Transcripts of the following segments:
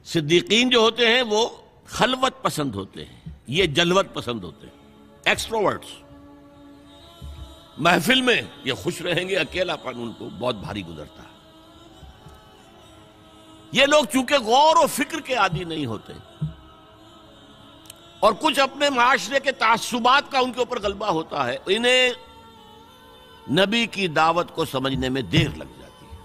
صدیقین جو ہوتے ہیں وہ خلوت پسند ہوتے ہیں، یہ جلوت پسند ہوتے ہیں، ایکسٹروورٹس۔ محفل میں یہ خوش رہیں گے، اکیلا پن ان کو بہت بھاری گزرتا ہے۔ یہ لوگ چونکہ غور و فکر کے عادی نہیں ہوتے اور کچھ اپنے معاشرے کے تعصبات کا ان کے اوپر غلبہ ہوتا ہے، انہیں نبی کی دعوت کو سمجھنے میں دیر لگ جاتی ہے۔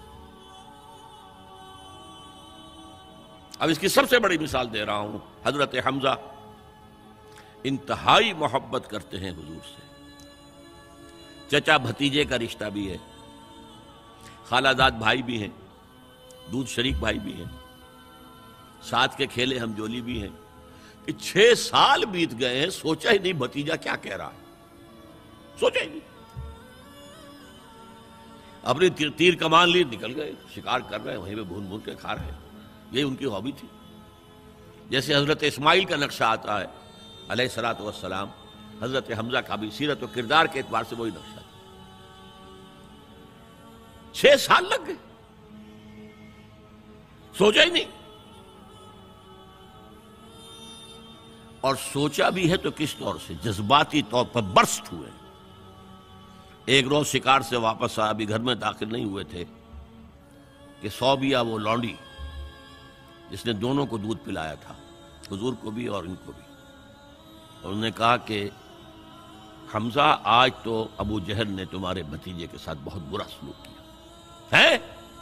اب اس کی سب سے بڑی مثال دے رہا ہوں، حضرت حمزہ انتہائی محبت کرتے ہیں حضور سے، چچا بھتیجے کا رشتہ بھی ہے، خالہ زاد بھائی بھی ہیں، دودھ شریک بھائی بھی ہیں، ساتھ کے کھیلے ہم جولی بھی ہیں، کہ 6 سال بیت گئے ہیں، سوچا ہی نہیں بھتیجا کیا کہہ رہا ہے، سوچا ہی نہیں۔ اپنی تیر کمان لی نکل گئے، شکار کر رہے ہیں، وہیں پہ بھون بھون کے کھا رہے ہیں، یہ ان کی ہابی تھی۔ جیسے حضرت اسماعیل کا نقشہ آتا ہے علیہ الصلوۃ والسلام، حضرت حمزہ کا بھی سیرت و کردار کے اعتبار سے وہی نقشہ تھا۔ 6 سال لگ گئے، سوچا ہی نہیں، اور سوچا بھی ہے تو کس طور سے، جذباتی طور پر برسٹ ہوئے۔ ایک روز شکار سے واپس آیا، ابھی گھر میں داخل نہیں ہوئے تھے کہ صوبیہ وہ لونڈی جس نے دونوں کو دودھ پلایا تھا، حضور کو بھی اور ان کو بھی، اور انہوں نے کہا کہ حمزہ آج تو ابو جہل نے تمہارے بھتیجے کے ساتھ بہت برا سلوک کیا ہے۔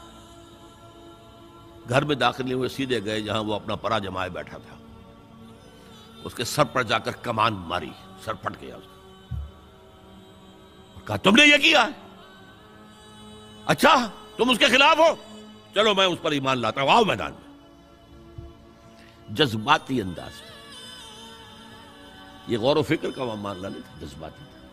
گھر میں داخل نہیں ہوئے، سیدھے گئے جہاں وہ اپنا پرا جمائے بیٹھا تھا، اس کے سر پر جا کر کمان ماری، سر پھٹ گیا اس کا، کہا تم نے یہ کیا ہے؟ اچھا تم اس کے خلاف ہو، چلو میں اس پر ایمان لاتا ہوں، آؤ میدان میں۔ جذباتی انداز میں، یہ غور و فکر کا معاملہ نہیں تھا، جذباتی تھا۔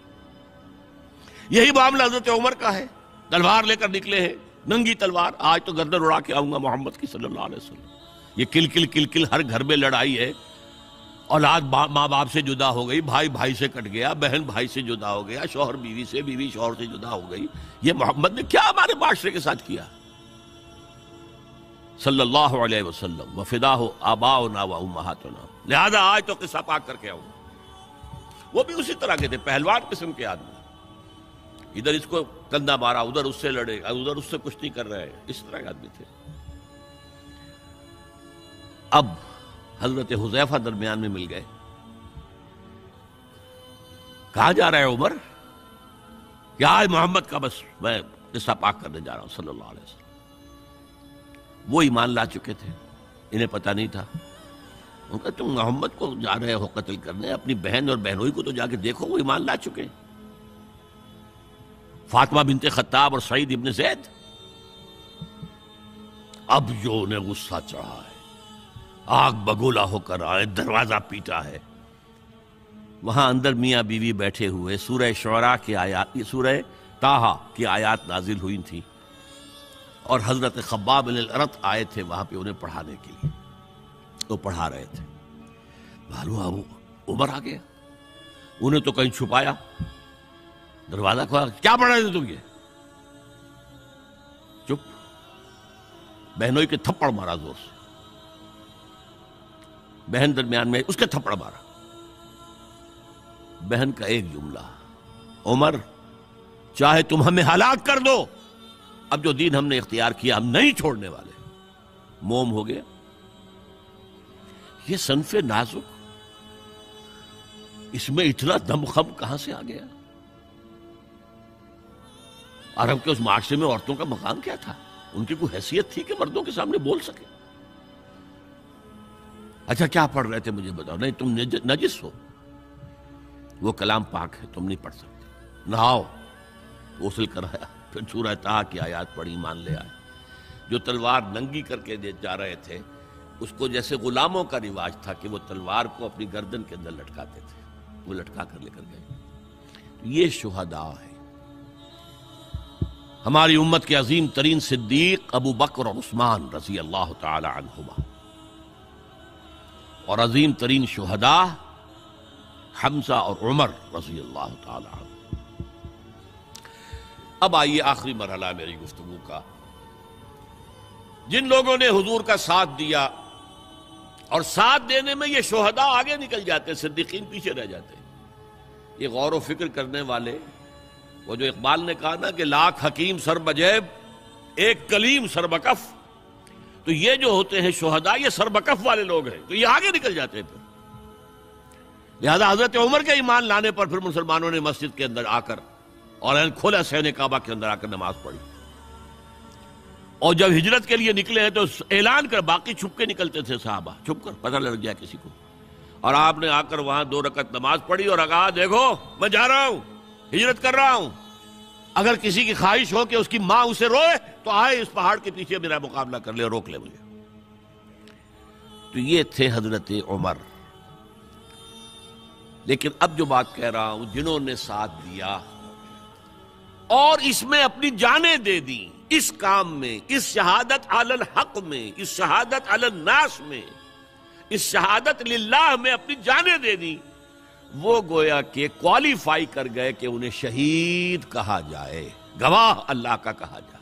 یہی معاملہ حضرت عمر کا ہے، تلوار لے کر نکلے ہیں، ننگی تلوار، آج تو گردن اڑا کے آؤں گا محمد کی صلی اللہ علیہ وسلم۔ یہ کل کل کل کل ہر گھر میں لڑائی ہے، اولاد ماں باپ سے جدا ہو گئی، بھائی بھائی سے کٹ گیا، بہن بھائی سے جدا ہو گیا، شوہر بیوی سے، بیوی شوہر سے جدا ہو گئی۔ یہ محمد نے کیا ہمارے معاشرے کے ساتھ کیا صلی اللہ علیہ وسلم، وفداہ آباؤنا و امہاتنا۔ لہذا آج تو قصہ پاک کر کے آؤں گا۔ وہ بھی اسی طرح کے تھے، پہلوان قسم کے آدمی، ادھر اس کو کندھا مارا، ادھر اس سے لڑے، ادھر اس سے کشتی کر رہے ہیں، اس طرح کے آدمی تھے۔ اب حضرت حذیفہ درمیان میں مل گئے، کہاں جا رہا ہے عمر؟ کیا ہے محمد کا؟ بس میں قصہ پاک کرنے جا رہا ہوں صلی اللہ علیہ وسلم۔ وہ ایمان لا چکے تھے، انہیں پتہ نہیں تھا۔ ان کا تم محمد کو جا رہے ہو قتل کرنے، اپنی بہن اور بہنوئی کو تو جا کے دیکھو، وہ ایمان لا چکے، فاطمہ بنت خطاب اور سعید ابن زید۔ اب جو انہیں غصہ چڑھا ہے، آگ بگولا ہو کر آئے، دروازہ پیٹا ہے، وہاں اندر میاں بیوی بیٹھے ہوئے، سورہ شعراء کی آیات، سورہ طٰہٰ کی آیات نازل ہوئی تھی، اور حضرت خباب بن الارت آئے تھے وہاں پہ انہیں پڑھانے کے لیے، تو پڑھا رہے تھے۔ معلوم عمر آ گیا، انہیں تو کہیں چھپایا، دروازہ کھولا، کیا پڑھ رہے تھے تم؟ یہ چپ۔ بہنوئی کے تھپڑ مارا زور سے، بہن درمیان میں، اس کے تھپڑ مارا۔ بہن کا ایک جملہ، عمر چاہے تم ہمیں ہلاک کر دو، اب جو دین ہم نے اختیار کیا ہم نہیں چھوڑنے والے۔ موم ہو گیا۔ یہ صنف نازک، اس میں اتنا دم خم کہاں سے آ گیا؟ عرب کے اس معاشرے میں عورتوں کا مقام کیا تھا؟ ان کی کوئی حیثیت تھی کہ مردوں کے سامنے بول سکے؟ اچھا کیا پڑھ رہے تھے مجھے بتاؤ؟ نہیں تم نجس ہو، وہ کلام پاک ہے، تم نہیں پڑھ سکتے، نہاؤ۔ غسل کرایا، پھر سورہ طٰہٰ کی آیات پڑھی، مان لے آئے۔ جو تلوار ننگی کر کے جا رہے تھے، اس کو جیسے غلاموں کا رواج تھا کہ وہ تلوار کو اپنی گردن کے اندر لٹکاتے تھے، وہ لٹکا کر لے کر گئے۔ یہ شہداء ہے۔ ہماری امت کے عظیم ترین صدیق ابو بکر اور عثمان رضی اللہ تعالی عنہما، اور عظیم ترین شہداء حمزہ اور عمر رضی اللہ تعالی عنہ۔ اب آئیے آخری مرحلہ میری گفتگو کا۔ جن لوگوں نے حضور کا ساتھ دیا اور ساتھ دینے میں یہ شہداء آگے نکل جاتے ہیں، صدیقین پیچھے رہ جاتے ہیں۔ یہ غور و فکر کرنے والے، وہ جو اقبال نے کہا نا کہ لاکھ حکیم سر بجیب ایک کلیم سر بکف، تو یہ جو ہوتے ہیں شہداء یہ سر بکف والے لوگ ہیں، تو یہ آگے نکل جاتے ہیں۔ پھر لہذا حضرت عمر کے ایمان لانے پر پھر مسلمانوں نے مسجد کے اندر آ کر اور کھولا سین کعبہ کے اندر آ کر نماز پڑھی، اور جب ہجرت کے لیے نکلے ہیں تو اعلان کر، باقی چھپ کے نکلتے تھے صحابہ، چھپ کر پتہ لگ جائے کسی کو، اور آپ نے آ کر وہاں 2 رکعت نماز پڑھی اور کہا دیکھو میں جا رہا ہوں، ہجرت کر رہا ہوں، اگر کسی کی خواہش ہو کہ اس کی ماں اسے روئے تو آئے اس پہاڑ کے پیچھے میرا مقابلہ کر لے، روک لے مجھے۔ تو یہ تھے حضرت عمر۔ لیکن اب جو بات کہہ رہا ہوں، جنہوں نے ساتھ دیا اور اس میں اپنی جانیں دے دی، اس کام میں، اس شہادت علی الحق میں، اس شہادت علی الناس میں، اس شہادت للہ میں اپنی جانیں دے دی، وہ گویا کہ کوالیفائی کر گئے کہ انہیں شہید کہا جائے، گواہ اللہ کا کہا جائے۔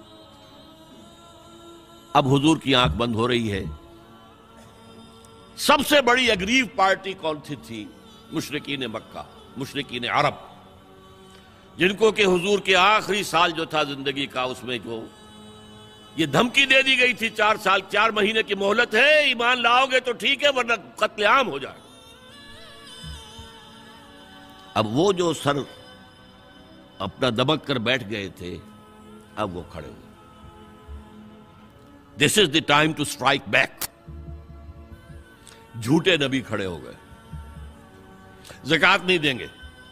اب حضور کی آنکھ بند ہو رہی ہے۔ سب سے بڑی اگریو پارٹی کون سی تھی؟ مشرکین مکہ، مشرکین عرب، جن کو کہ حضور کے آخری سال جو تھا زندگی کا، اس میں جو یہ دھمکی دے دی گئی تھی 4 مہینے کی مہلت ہے، ایمان لاؤ گے تو ٹھیک ہے ورنہ قتل عام ہو جائے۔ اب وہ جو سر اپنا دبک کر بیٹھ گئے تھے، اب وہ کھڑے ہوئے۔ This is the time to strike back. جھوٹے نبی کھڑے ہو گئے، زکوٰۃ نہیں دیں گے،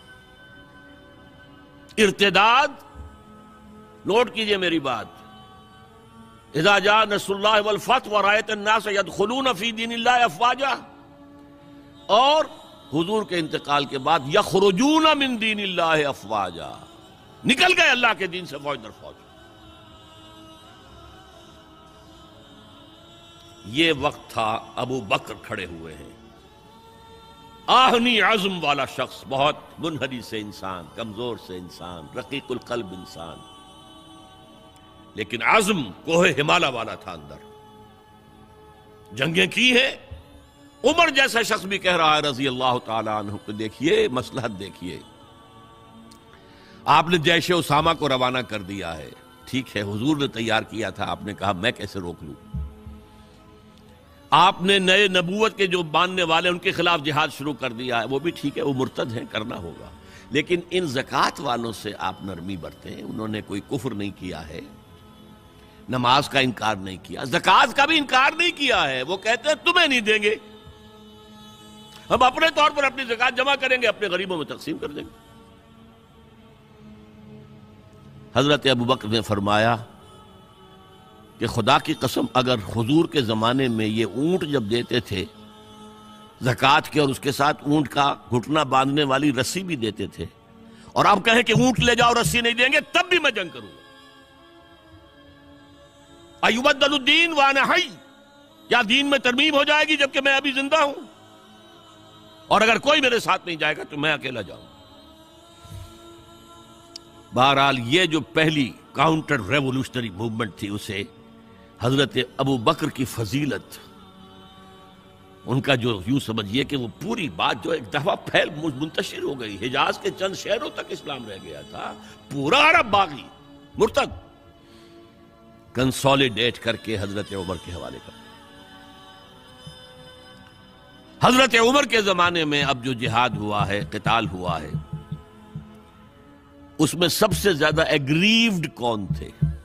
ارتداد، نوٹ کیجئے میری بات، اذا جاء نصر اللہ والفتح ورأیت الناس يدخلون فی دین اللہ افواجا، اور حضور کے انتقال کے بعد یخرجون من دین اللہ افواجا، نکل گئے اللہ کے دین سے فوج در فوج۔ یہ وقت تھا، ابو بکر کھڑے ہوئے ہیں، آہنی عزم والا شخص، بہت منحنی سے انسان، کمزور سے انسان، رقیق القلب انسان، لیکن عزم کوہ ہمالا والا تھا اندر۔ جنگیں کی ہیں، عمر جیسا شخص بھی کہہ رہا ہے رضی اللہ تعالیٰ عنہ کہ دیکھیے مصلحت دیکھیے، آپ نے جیش اسامہ کو روانہ کر دیا ہے، ٹھیک ہے، حضور نے تیار کیا تھا، آپ نے کہا میں کیسے روک لوں؟ آپ نے نئے نبوت کے جو ماننے والے ان کے خلاف جہاد شروع کر دیا ہے، وہ بھی ٹھیک ہے، وہ مرتد ہیں، کرنا ہوگا، لیکن ان زکوٰۃ والوں سے آپ نرمی برتیں، انہوں نے کوئی کفر نہیں کیا ہے، نماز کا انکار نہیں کیا، زکوٰۃ کا بھی انکار نہیں کیا ہے، وہ کہتے ہیں تمہیں نہیں دیں گے، ہم اپنے طور پر اپنی زکوٰۃ جمع کریں گے، اپنے غریبوں میں تقسیم کر دیں گے۔ حضرت ابوبکر نے فرمایا کہ خدا کی قسم اگر حضور کے زمانے میں یہ اونٹ جب دیتے تھے زکوٰۃ کے، اور اس کے ساتھ اونٹ کا گھٹنا باندھنے والی رسی بھی دیتے تھے، اور آپ کہیں کہ اونٹ لے جاؤ رسی نہیں دیں گے، تب بھی میں جنگ کروں گا۔ ایبدل الدین وانا حی، کیا دین میں ترمیم ہو جائے گی جبکہ میں ابھی زندہ ہوں؟ اور اگر کوئی میرے ساتھ نہیں جائے گا تو میں اکیلا جاؤں۔ بہرحال یہ جو پہلی کاؤنٹر ریولوشنری موومنٹ تھی، اسے حضرت ابو بکر کی فضیلت، ان کا جو یوں سمجھیے کہ وہ پوری بات جو ایک دفعہ پھیل منتشر ہو گئی، حجاز کے چند شہروں تک اسلام رہ گیا تھا، پورا عرب باغی مرتد، کنسولیڈیٹ کر کے حضرت عمر کے حوالے کر۔ حضرت عمر کے زمانے میں اب جو جہاد ہوا ہے، قتال ہوا ہے، اس میں سب سے زیادہ ایگریوڈ کون تھے؟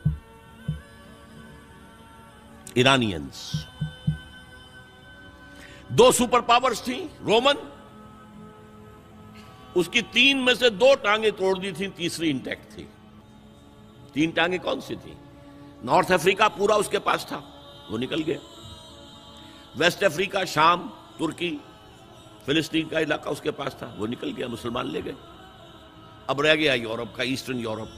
ایرانینز۔ 2 سپر پاورز تھیں، رومن، اس کی 3 میں سے 2 ٹانگیں توڑ دی تھیں، تیسری انٹیکٹ تھی۔ 3 ٹانگیں کون سی تھیں؟ نارتھ افریقہ پورا اس کے پاس تھا، وہ نکل گیا۔ ویسٹ افریقہ، شام، ترکی، فلسطین کا علاقہ اس کے پاس تھا، وہ نکل گیا، مسلمان لے گئے۔ اب رہ گیا یورپ کا، ایسٹرن یورپ۔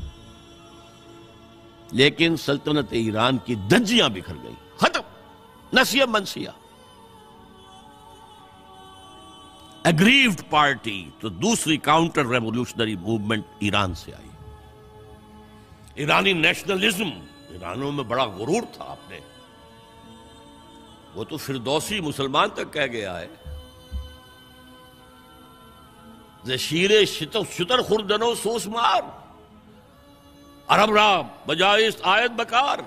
لیکن سلطنت ایران کی دھجیاں بکھر گئی، ختم، نسیہ منسیہ۔ ایگریوڈ پارٹی تو دوسری کاؤنٹر ریولوشنری موومنٹ ایران سے آئی۔ ایرانی نیشنلزم، ایرانوں میں بڑا غرور تھا، اپنے وہ تو فردوسی مسلمان تک کہہ گیا ہے، شیر شتر خوردنو سوس مار عرب را بجائست آیت بکار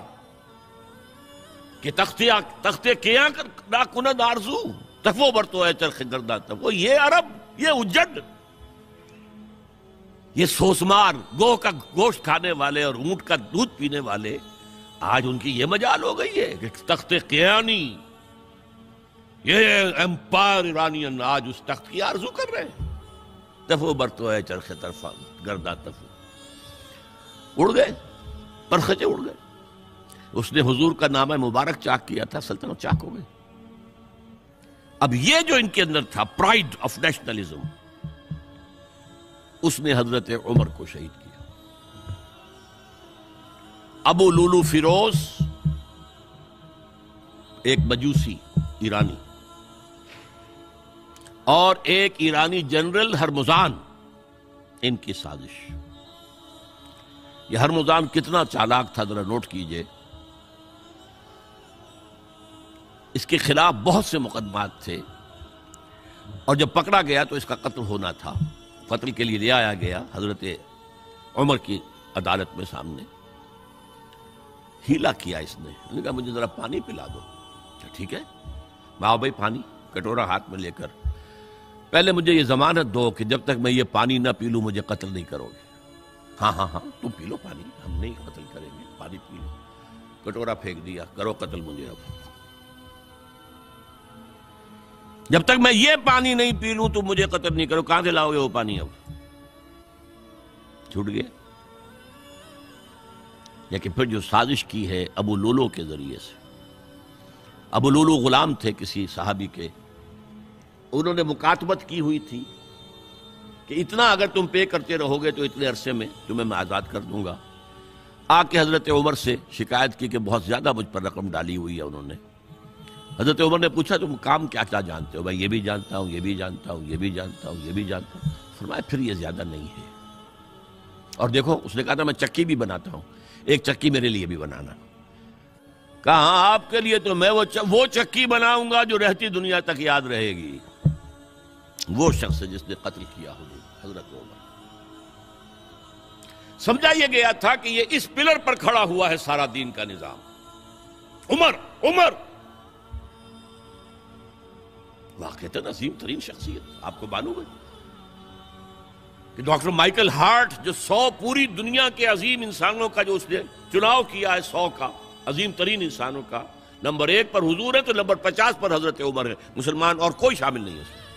کہ تختے کیا نہ کند آرزو تفو برتو ہے چرخ گردہ تب. وہ یہ عرب، یہ اجڑ، یہ سوسمار، گوہ کا گوشت کھانے والے اور اونٹ کا دودھ پینے والے، آج ان کی یہ مجال ہو گئی ہے کہ تخت قیانی، یہ امپائر ایرانین آج اس تخت کی آرزو کر رہے ہیں. تفو برتو ہے چرخ طرفا گردہ تفو. اڑ گئے، پرخچے اڑ گئے. اس نے حضور کا نامہ مبارک چاک کیا تھا، سلطنت چاک ہو گئی. اب یہ جو ان کے اندر تھا پرائڈ آف نیشنلزم، اس نے حضرت عمر کو شہید کیا. ابو لولو فیروز ایک مجوسی ایرانی اور ایک ایرانی جنرل ہرمزان، ان کی سازش. یہ ہرمزان کتنا چالاک تھا ذرا نوٹ کیجئے. اس کے خلاف بہت سے مقدمات تھے اور جب پکڑا گیا تو اس کا قتل ہونا تھا. قتل کے لیے لے آیا گیا حضرت عمر کی عدالت میں سامنے. ہیلا کیا اس نے. انہوں نے کہا مجھے ذرا پانی پلا دو. ٹھیک ہے، باؤ بھائی پانی، کٹورا ہاتھ میں لے کر. پہلے مجھے یہ ضمانت دو کہ جب تک میں یہ پانی نہ پی لوں مجھے قتل نہیں کرو گے. ہاں ہاں ہاں تم پی لو پانی، ہم نہیں قتل کریں گے، پانی پی لو. کٹورا پھینک دیا، کرو قتل مجھے. اب جب تک میں یہ پانی نہیں پی لوں تو مجھے قتل نہیں کرو. کہاں سے لاؤ گے وہ پانی؟ اب چھوٹ گیا. لیکن پھر جو سازش کی ہے ابو لولو کے ذریعے سے. ابو لولو غلام تھے کسی صحابی کے. انہوں نے مکاتبت کی ہوئی تھی کہ اتنا اگر تم پے کرتے رہو گے تو اتنے عرصے میں تمہیں میں آزاد کر دوں گا. آ کے حضرت عمر سے شکایت کی کہ بہت زیادہ مجھ پر رقم ڈالی ہوئی ہے انہوں نے. حضرت عمر نے پوچھا تم کام کیا کیا جانتے ہو؟ بھائی یہ بھی جانتا ہوں، یہ بھی جانتا ہوں، یہ بھی جانتا ہوں، یہ بھی جانتا ہوں. فرمایا پھر یہ زیادہ نہیں ہے. اور دیکھو اس نے کہا تھا میں چکی بھی بناتا ہوں، ایک چکی میرے لیے بھی بنانا. کہا آپ کے لیے تو میں وہ چکی بناؤں گا جو رہتی دنیا تک یاد رہے گی. وہ شخص جس نے قتل کیا حضرت عمر. سمجھا یہ گیا تھا کہ یہ اس پلر پر کھڑا ہوا ہے سارا دین کا نظام. عمر واقعتاً عظیم ترین شخصیت. آپ کو معلوم ہے کہ ڈاکٹر مائیکل ہارٹ جو 100 پوری دنیا کے عظیم انسانوں کا جو اس نے چناؤ کیا ہے، 100 کا عظیم ترین انسانوں کا، نمبر 1 پر حضور ہے تو نمبر 50 پر حضرت عمر ہے. مسلمان اور کوئی شامل نہیں ہے اس میں.